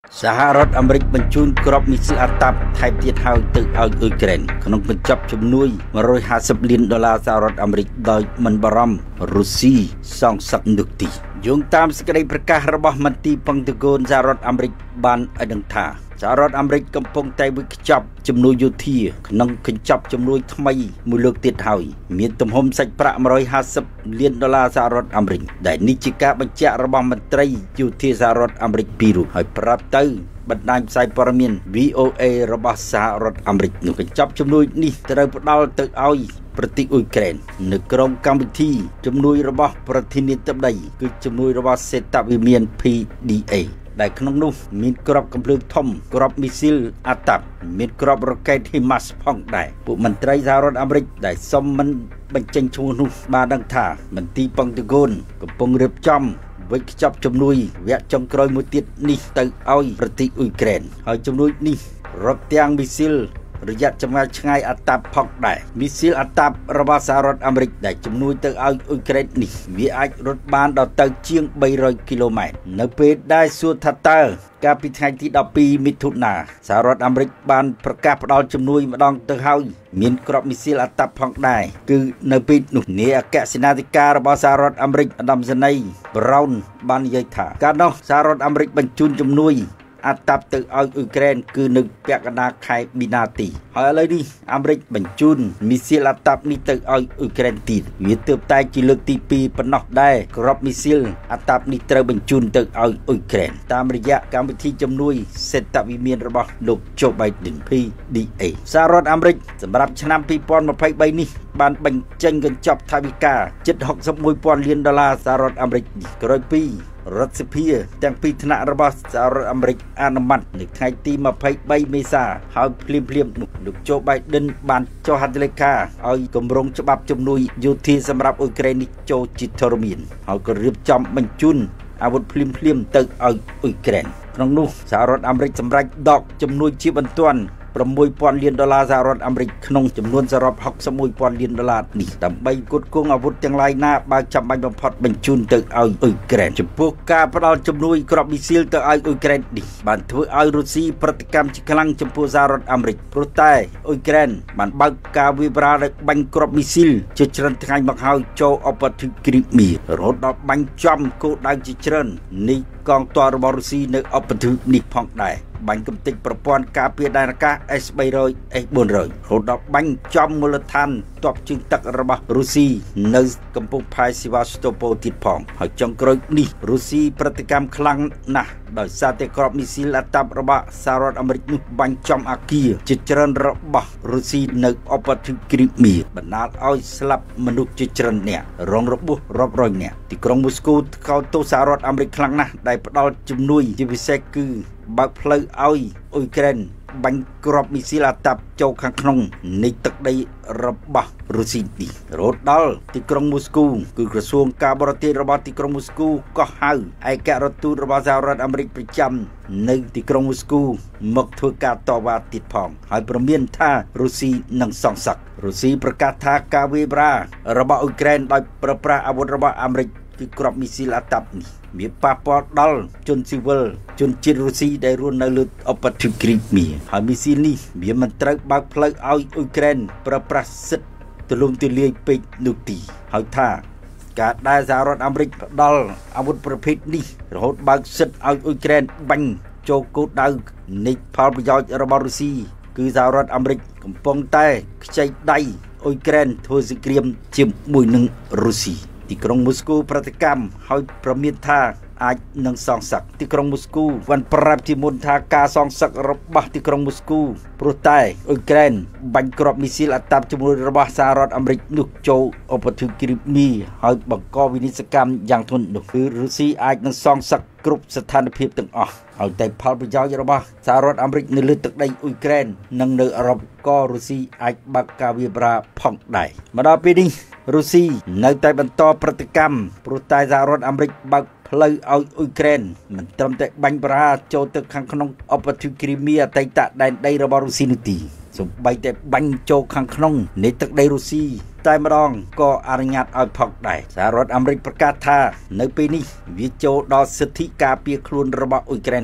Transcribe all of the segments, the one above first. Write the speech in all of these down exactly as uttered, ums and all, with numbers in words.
សហរដ្ឋអាមេរិកបញ្ជូនគ្រាប់មីស៊ីលអាតាប់ថែមទៀតហើយទៅឲ្យអ៊ុយក្រែនក្នុងបញ្ចប់ជំនួយmột trăm hai mươiលានដុល្លារសហរដ្ឋអាមេរិកដោយមិនបារម្ភរុស្ស៊ីសងសឹកនោះទេយោងតាមសេចក្តីប្រកាសរបស់មន្ទីរពង្តគនសហរដ្ឋអាមេរិកបានឲ្យដឹងថាសហរដ្ឋអាមេរិកកំពុងតែវិខ្ចប់ជំនួយយោធាក្នុងកញ្ចប់ជំនួយថ្មីមួយលើកទៀតហើយមានទំហំសាច់ប្រាក់một trăm hai mươiលានដុល្លារសហរដ្ឋអាមេរិកដែលនេះជាការបញ្ជាក់របស់មន្ត្រីយោធាសហរដ្ឋអាមេរិកពីររូបហើយប្រាប់ទៅបណ្ដាញផ្សាយព័ត៌មាន V O A របស់សហរដ្ឋអាមេរិកនោះកញ្ចប់ជំនួយនេះត្រូវផ្ដល់ទៅឲ្យប្រទេសអ៊ុយក្រែននៅក្រោមកម្មវិធីជំនួយរបស់ប្រធានាធិបតីគឺជំនួយរបស់សេតវិមាន P D A ដែលក្នុងនោះមានគ្រាប់កំភ្លើងធំគ្រាប់មីស៊ីលអាតាប់មានគ្រាប់រ៉ុកែត HIMARS ផងដែរពួកមន្ត្រីសហរដ្ឋអាមេរិកដែលសុំមិនបញ្ចេញឈ្មោះនោះបានដឹងថាមន្ទីរពង្តគនកំពុងរៀបចំវិខ្ចប់ជំនួយវគ្គចុងក្រោយមួយទៀតនេះទៅឲ្យប្រទេសអ៊ុយក្រែនហើយជំនួយនេះរកទាំងមីស៊ីលរយៈចម្ងាយឆ្ងាយអាតាប់ផងដែរមីស៊ីលអាតាប់របស់សហរដ្ឋអាមេរិកដែលជំនួយទៅឲ្យអ៊ុយក្រែននេះវាអាចរត់បានដល់ទៅជាង300គីឡូម៉ែត្រនៅពេលដែលសួរថាតើកាលពីថ្ងៃទីដប់ពីរមិថុនាសហរដ្ឋអាមេរិកបានប្រកាសផ្ដល់ជំនួយម្ដងទៅហើយមានគ្រាប់មីស៊ីលអាតាប់ផងដែរគឺនៅពេលនោះនាយអគ្គសេនាធិការរបស់សហរដ្ឋអាមេរិកឧត្តមសេនីយ៍ Brown បាននិយាយថាកាលនោះសហរដ្ឋអាមេរិកបញ្ជូនជំនួយអាតាប់ទៅឲ្យអ៊ុយក្រែនគឺនៅពាក់កណ្ដាលខែមីនាទីហើយឥឡូវនេះអាមេរិកបញ្ជូនមីស៊ីលអាតាប់នេះទៅឲ្យអ៊ុយក្រែនទៀតវាទើបតែជាលើកទីពីរប៉ុណ្ណោះដែរគ្រាប់មីស៊ីលអាតាប់នេះត្រូវបញ្ជូនទៅឲ្យអ៊ុយក្រែនតាមរយៈកម្មវិធីជំនួយសេតវិមានរបស់លោក Joe Biden P D A សហរដ្ឋអាមេរិកសម្រាប់ឆ្នាំពីរពាន់ម្ភៃបីនេះបានបញ្ចេញកញ្ចប់ថវិកាជិតหกสิบเอ็ดពាន់លានដុល្លារសហរដ្ឋអាមេរិកក្រោយពីរដ្ឋសភាទាំងពីរថ្នាក់របស់សហរដ្ឋអាមេរិកអនុម័តនៅថ្ងៃទីម្ភៃបីមេសាហើយភ្លាមភ្លាមនោះលោក Joe Biden បានចុះហត្ថលេខាឲ្យគម្រោងច្បាប់ជំនួយយោធាសម្រាប់អ៊ុយក្រែននេះចូលជាធរមានហើយក៏រៀបចំបញ្ជូនអាវុធភ្លាមភ្លាមទៅឲ្យអ៊ុយក្រែនក្នុងនោះសហរដ្ឋអាមេរិកសម្រេចដកជំនួយជាបន្ទាន់หกพันលានដុល្លារសហរដ្ឋអាមេរិកក្នុងចំនួនសរុបหกสิบเอ็ดพันលានដុល្លារនេះដើម្បីផ្គត់ផ្គង់អាវុធទាំងឡាយណាបើចាំបាច់បំផុតបញ្ជូនទៅឲ្យអ៊ុយក្រែនចំពោះការផ្ដល់ជំនួយគ្រាប់មីស៊ីលទៅឲ្យអ៊ុយក្រែននេះបានធ្វើឲ្យរុស្ស៊ីប្រតិកម្មជាខ្លាំងចំពោះសហរដ្ឋអាមេរិកព្រោះតែអ៊ុយក្រែនបានបើកការវាយប្រហារដោយបាញ់គ្រាប់មីស៊ីលជាច្រើនថ្ងៃមកហើយចូលឧបទ្វីបគ្រីមៀរហូតដល់បាញ់ចំគោលដៅជាច្រើននៃកងទ័ពរបស់រុស្ស៊ីនៅឧបទ្វីបនេះផងដែរបាញ់កំទេចប្រព័ន្ធការពារដែនអាកាស S 300 S 400 រហូតដល់បាញ់ចំមូលដ្ឋានទ័ពជើងទឹករបស់រុស្ស៊ីនៅកំពង់ផែស៊ីវ៉ាស្តូប៉ូទៀតផងហើយចុងក្រោយនេះរុស្ស៊ីប្រតិកម្មខ្លាំងណាស់ដោយសារតែគ្រាប់មីស៊ីលអាតាប់របស់សហរដ្ឋអាមេរិកនោះបាញ់ចំអគារជាច្រើនរបស់រុស្ស៊ីនៅឧបទ្វីបគ្រីមៀបណ្ដាលឲ្យស្លាប់មនុស្សជាច្រើននាក់រងរបួសរាប់រយនាក់ទីក្រុងមូស្គូថ្កោលទោសសហរដ្ឋអាមេរិកខ្លាំងណាស់ដែលផ្ដល់ជំនួយជាពិសេសគឺបើកផ្លូវឲ្យអ៊ុយក្រែនបាញ់គ្រាប់មីស៊ីលអាតាប់ចូលខាងក្នុងនៃទឹកដីរបស់រុស្ស៊ីនេះរហូតដល់ទីក្រុងមូស្គូគឺក្រសួងការបរទេសរបស់ទីក្រុងមូស្គូក៏ហៅឯករដ្ឋទូតរបស់សហរដ្ឋអាមេរិកប្រចាំនៅទីក្រុងមូស្គូមកធ្វើការតវ៉ាទៀតផងហើយព្រមានថារុស្ស៊ីនឹងសងសឹករុស្ស៊ីប្រកាសថាការវាយប្រហាររបស់អ៊ុយក្រែនដោយប្រើប្រាស់អាវុធរបស់អាមេរិកគឺគ្រាប់មីស៊ីលអាតាប់នេះវាប៉ះពាល់ដល់ជនស៊ីវិលជនជាតិរុស្ស៊ីដែលរស់នៅលើឧបទ្វីបគ្រីមៀហើយមីស៊ីលនេះវាមិនត្រូវបើកផ្លូវឲ្យអ៊ុយក្រែនប្រើប្រាស់សិទ្ធិទូលំទូលាយពេកនោះទេហើយថាការដែលសហរដ្ឋអាមេរិកផ្ដល់អាវុធប្រភេទនេះរហូតបើកសិទ្ធិឲ្យអ៊ុយក្រែនបាញ់ចូលគោលដៅនៃផលប្រយោជន៍របស់រុស្ស៊ីគឺសហរដ្ឋអាមេរិកកំពុងតែខ្ចីដៃអ៊ុយក្រែនធ្វើសង្គ្រាមជាមួយនឹងរុស្ស៊ីទីក្រុងមូស្គូប្រតិកម្មហើយប្រមានថាអាចនឹងសងសឹកទីក្រុងមូស្គូបានប្រាប់ជាមុនថាការសងសឹករបស់ទីក្រុងមូស្គូព្រោះតែអ៊ុយក្រែនបាញ់គ្រាប់មីស៊ីលអាតាប់ជាមួយរបស់សហរដ្ឋអាមេរិកនោះចូលឧបទ្វីបគ្រីមៀហើយបង្កវិនាសកម្មយ៉ាងធ្ងន់នោះគឺរុស្ស៊ីអាចនឹងសងសឹកគ្រប់ស្ថានភាពទាំងអស់ហើយតែផលប្រយោជន៍របស់សហរដ្ឋអាមេរិកនៅលើទឹកដីអ៊ុយក្រែននិងនៅអឺរ៉ុបក៏រុស្ស៊ីអាចបើកការវាយប្រហារផងដែរមកដល់ពេលនេះរុស្ស៊ីនៅតែបន្តប្រតិកម្មព្រោះតែសហរដ្ឋអាមេរិកបើកផ្លូវឲ្យអ៊ុយក្រែនមិនត្រឹមតែបាញ់ប្រហារចូលទៅខាងក្នុងឧបទ្វីបគ្រីមៀអតីតដែនដីរបស់រុស្ស៊ីនោះទេសូម្បីតែបាញ់ចូលខាងក្នុងនៃទឹកដីរុស្ស៊ីតែម្ដងក៏អនុញ្ញាតឲ្យផុកដែរសហរដ្ឋអាមេរិកប្រកាសថានៅពេលនេះវាចូលដល់សិទ្ធិការពារខ្លួនរបស់អ៊ុយក្រែនហើយ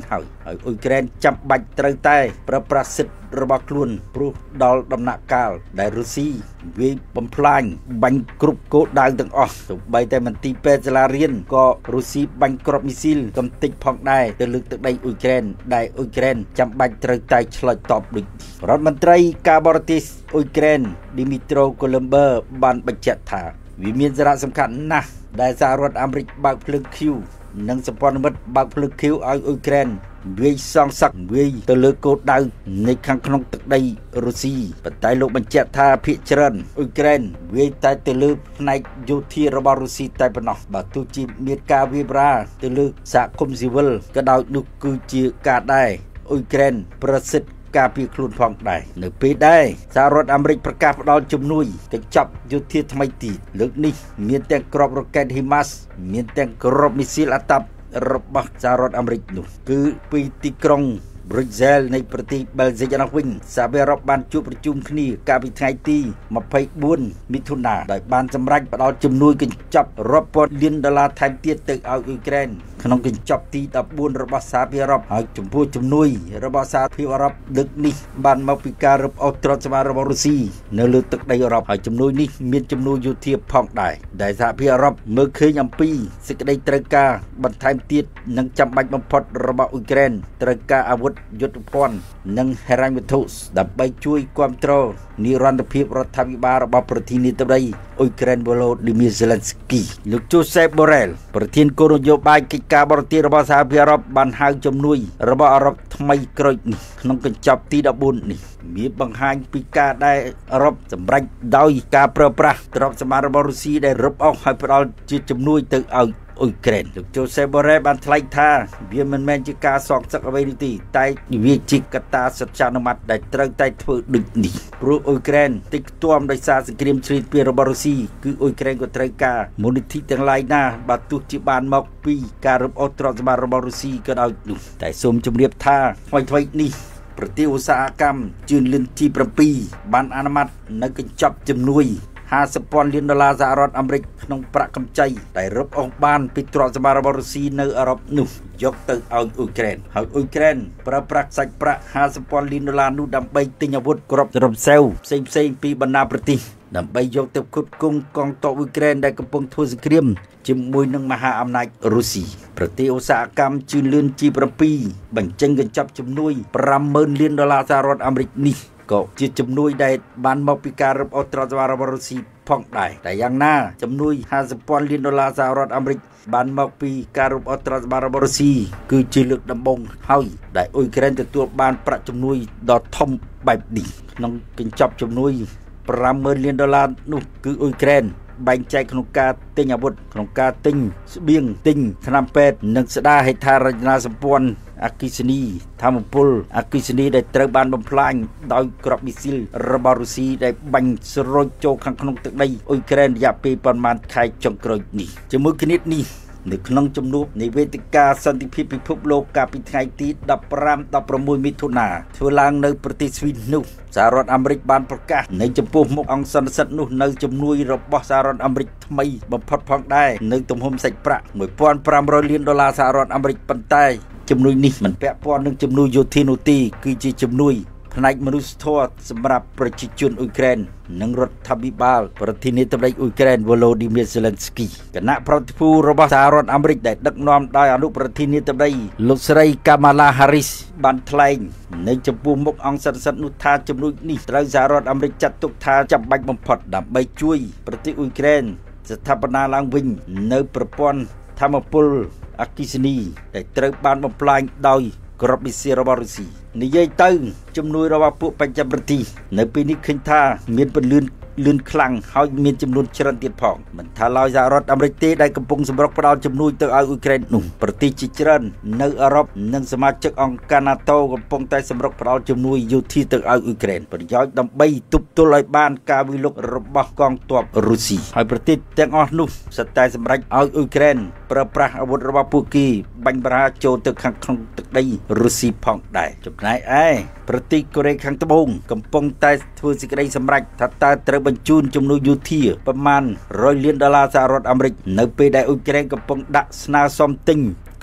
ហើយអ៊ុយក្រែនចាំបាច់ត្រូវតែប្រើប្រាស់សិទ្ធិរបស់ខ្លួនព្រោះដល់ដំណាក់កាលដែលរុស្ស៊ីវាយបំផ្លាញបាញ់គ្រប់គោលដៅទាំងអស់ទោះបីតែមន្ទីរពេទ្យសាលារៀនក៏រុស្ស៊ីបាញ់គ្រាប់មីស៊ីលកំទេចផងដែរទៅលើទឹកដីអ៊ុយក្រែនដែលអ៊ុយក្រែនចាំបាច់ត្រូវតែឆ្លើយតបដូចរដ្ឋមន្ត្រីការបរទេសអ៊ុយក្រែនឌីមីត្រូកូលឹមបឺបានបញ្ជាក់ថាវាមានសារៈសំខាន់ណាស់ដែលសហរដ្ឋអាមេរិកបើកភ្លើងឃ្យូនិងសម្ព័ន្ធមិត្តបើកភ្លើងឃ្យូឲ្យអ៊ុយក្រែនវាយសងសឹកវាយទៅលើគោលដៅនៃខាងក្នុងទឹកដីរុស្ស៊ីប៉ុន្តែលោកបញ្ជាក់ថាភាគច្រើនអ៊ុយក្រែនវាយតែទៅលើផ្នែកយោធារបស់រុស្ស៊ីតែប៉ុណ្ណោះបើទោះជាមានការវាយប្រាទៅលើសហគមន៍ស៊ីវិលក៏ដោយនោះគឺជាការដែរអ៊ុយក្រែនប្រសិទ្ធការពារខ្លួនផងដែរនៅពេលដែរសហរដ្ឋអាមេរិកប្រកាសផ្ដល់ជំនួយកញ្ចប់យោធាថ្មីទៀតលើកនេះមានទាំងគ្រាប់រ៉ុកែត HIMARS មានទាំងគ្រាប់មីស៊ីលអាតាប់របស់សហរដ្ឋអាមេរិកនោះគឺពីទីក្រុងBrussels នៃប្រទេសបែលហ្សិកនោះវិញសហភាពអឺរ៉ុបបានជួបប្រជុំគ្នាកាលពីថ្ងៃទីម្ភៃបួនមិថុនាដោយបានសម្រេចផ្ដល់ជំនួយកញ្ចប់រាប់ពាន់លានដុល្លារថែមទៀតទៅឲ្យអ៊ុយក្រែនក្នុងកញ្ចប់ទីដប់បួនរបស់សហភាពអឺរ៉ុបហើយចំពោះជំនួយរបស់សហភាពអឺរ៉ុបដឹកនេះបានមកពីការរឹបអូសទ្រព្យសម្បត្តិរបស់រុស្ស៊ីនៅលើទឹកដីអឺរ៉ុបហើយជំនួយនេះមានជំនួយយោធាផងដែរដែលសហភាពអឺរ៉ុបមើលឃើញអំពីសេចក្តីត្រូវការបន្ថែមទៀតនិងចាំបាច់បំផុតរបស់អ៊ុយក្រែនត្រូវការអាវុធយុទ្ធភ័ណ្ឌនិងហិរញ្ញវត្ថុដើម្បីជួយគាំទ្រនិរន្តរភាពរដ្ឋាភិបាលរបស់ប្រធានាធិបតីអ៊ុយក្រែន Volodymyr Zelensky លោក Josep Borrell ប្រធានគោលនយោបាយកិច្ចការបរទេសរបស់សហភាពអឺរ៉ុបបានហៅជំនួយរបស់អឺរ៉ុបថ្មីក្រោយនេះក្នុងកញ្ចប់ទីដប់បួននេះមានបង្ហាញពីការដែលអឺរ៉ុបសម្រេចដោយការប្រើប្រាស់ទ្រព្យសម្បត្តិរបស់រុស្ស៊ីដែលរឹបអូសហើយផ្ដល់ជាជំនួយទៅឲ្យអ៊ុយក្រែនលោក Josep Borrell បានថ្លែងថាវាមិនមែនជាការសងសឹកអ្វីនោះទេតែវាជាកត្តាសច្ចានុមត្តដែលត្រូវតែធ្វើដូចនេះព្រោះអ៊ុយក្រែនតិចខ្ទាំដោយសារសង្គ្រាមជ្រៀតពីរបស់រុស្ស៊ីគឺអ៊ុយក្រែនក៏ត្រូវការមូលនិធិទាំងឡាយណាបើទោះជាបានមកពីការរឹបអូសទ្រព្យសម្បត្តិរបស់រុស្ស៊ីក៏ដោយនោះតែសូមជម្រាបថាថ្មីៗនេះប្រទេសឧស្សាហកម្មជឿនលឿន ជី เจ็ด បានអនុម័តនៅកញ្ចប់ជំនួយห้าสิบពាន់លានដុល្លារសហរដ្ឋអាមេរិកក្នុងប្រាក់កម្ចីដែលរឹបអូសបានពីទ្រព្យសម្បត្តិរបស់រុស្ស៊ីនៅអឺរ៉ុបនោះយកទៅឲ្យអ៊ុយក្រែនហើយអ៊ុយក្រែនប្រើប្រាស់សាច់ប្រាក់ห้าสิบពាន់លានដុល្លារនោះដើម្បីទិញអាវុធគ្រាប់រំសេវផ្សេងផ្សេងពីបណ្ដាប្រទេសដើម្បីយកទៅផ្គត់ផ្គង់កងទ័ពអ៊ុយក្រែនដែលកំពុងធ្វើសង្គ្រាមជាមួយនឹងមហាអំណាចរុស្ស៊ីប្រទេសឧស្សាហកម្មជឿនលឿន ជី เจ็ด បញ្ចេញកញ្ចប់ជំនួយប្រាំម៉ឺនលានដុល្លារសហរដ្ឋអាមេរិកនេះក៏ជាជំនួយដែលបានមកពីការរឹបអូសទ្រព្យសម្បត្តិរបស់រុស្ស៊ីផងដែរតែយ៉ាងណាជំនួយห้าสิบពាន់លានដុល្លារសហរដ្ឋអាមេរិកបានមកពីការរឹបអូសទ្រព្យសម្បត្តិរបស់រុស្ស៊ីគឺជាលើកដំបូងហើយដែលអ៊ុយក្រែនទទួលបានប្រាក់ជំនួយដ៏ធំបែបនេះក្នុងកញ្ចប់ជំនួយប្រាំម៉ឺនលានដុល្លារនោះគឺអ៊ុយក្រែនបែងចែកក្នុងការទិញអាវុធក្នុងការទិញស្បៀងទិញថ្នាំពេទ្យនិងស្ដារហេដ្ឋារចនាសម្ព័ន្ធអគ្គិសនីធម្មពលអគ្គិសនីដែលត្រូវបានបំផ្លាញដោយគ្រាប់មីស៊ីលរបស់រុស្ស៊ីដែលបាញ់ស្រូចចូលខាងក្នុងទឹកដីអ៊ុយក្រែនរយៈពេលប្រមាណខែចុងក្រោយនេះជាមួយគ្នានេះនៅក្នុងជំនួបនៃវេទិកាសន្តិភាពពិភពលោកកាលពីថ្ងៃទីដប់ប្រាំ ដប់ប្រាំមួយមិថុនាធ្វើឡើងនៅប្រទេសស្វីដននោះសហរដ្ឋអាមេរិកបានប្រកាសនៅចំពោះមុខអង្គសន្និសីទនោះនៅជំនួយរបស់សហរដ្ឋអាមេរិកថ្មីបំផុតផងដែរនៅទំហំសាច់ប្រាក់មួយពាន់ប្រាំរយលានដុល្លារសហរដ្ឋអាមេរិកប៉ុន្តែជំនួយនេះមិនពាក់ព័ន្ធនឹងជំនួយយោធានោះទេគឺជាជំនួយផ្នែកមនុស្សធម៌សម្រាប់ប្រជាជនអ៊ុយក្រែននិងរដ្ឋាភិបាលប្រធានាធិបតីអ៊ុយក្រែន Volodymyr Zelensky គណៈប្រតិភូរបស់សហរដ្ឋអាមេរិកដែលដឹកនាំដោយអនុប្រធានាធិបតីលោកស្រី Kamala Harris បានថ្លែងនៅចំពោះមុខអង្គសន្និសីទនោះថាជំនួយនេះត្រូវសហរដ្ឋអាមេរិកចាត់ទុកថាចាំបាច់បំផុតដើម្បីជួយប្រទេសអ៊ុយក្រែនស្ថាបនាឡើងវិញនៅប្រព័ន្ធធម្មពលអគ្គិសនីដែលត្រូវបានបំផ្លាញដោយគ្រាប់មីស៊ីលរបស់រុស្ស៊ីនិយាយទៅជំនួយរបស់ពួកបច្ចេកវិទ្យានៅពេលនេះឃើញថាមានពន្លឿនលឿនខ្លាំងហើយមានចំនួនច្រើនទៀតផងមិនថាឡើយសហរដ្ឋអាមេរិកទេដែលកំពុងសម្រុកផ្ដល់ជំនួយទៅឲ្យអ៊ុយក្រែននោះប្រទេសជាច្រើននៅអឺរ៉ុបនិងសមាជិកអង្គការ NATO កំពុងតែសម្រុកផ្ដល់ជំនួយយោធាទៅឲ្យអ៊ុយក្រែនប្រយោជន៍ដើម្បីទប់ទល់ឲ្យបានការវិលុករបស់កងទ័ពរុស្ស៊ីហើយប្រទេសទាំងអស់នោះសុទ្ធតែសម្រេចឲ្យអ៊ុយក្រែនប្រើប្រាស់អាវុធរបស់ពួកគេបាញ់បរាចូលទៅខាងក្នុងទឹកដីរុស្ស៊ីផងដែរចំណែកឯប្រទេសកូរ៉េខាងត្បូងកំពុងតែធ្វើសេចក្តីសម្រេចថាតើត្រូវបញ្ជូនជំនួយយោធាប្រមាណរយលានដុល្លារសហរដ្ឋអាមេរិកនៅពេលដែលអ៊ុយក្រែនកំពុងដាក់ស្នើសុំទិញ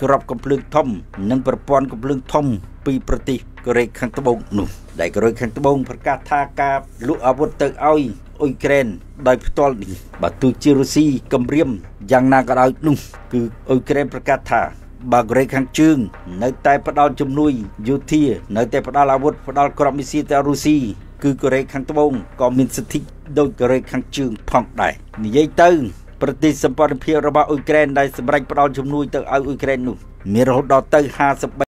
ក្របកំភ្លើងធំនិងប្រព័ន្ធកំភ្លើងធំពីប្រទេសកូរ៉េខាងត្បូងនោះដែលកូរ៉េខាងត្បូងប្រកាសថាការលក់អាវុធទៅឲ្យអ៊ុយក្រែនដោយផ្ទាល់នេះបើទោះជារុស្ស៊ីគំរាមយ៉ាងណាក៏ដោយនោះគឺអ៊ុយក្រែនប្រកាសថាបើកូរ៉េខាងជើងនៅតែផ្ដល់ជំនួយយោធានៅតែផ្ដល់អាវុធផ្ដល់គ្រាប់មីស៊ីលទៅរុស្ស៊ីគឺកូរ៉េខាងត្បូងក៏មានសិទ្ធិដូចកូរ៉េខាងជើងផងដែរនិយាយទៅប្រទេសសម្ព័ន្ធភាពរបស់អ៊ុយក្រែនដែលសម្រេចផ្ដល់ជំនួយទៅឲ្យអ៊ុយក្រែននោះមានរហូតដល់ទៅห้าสิบ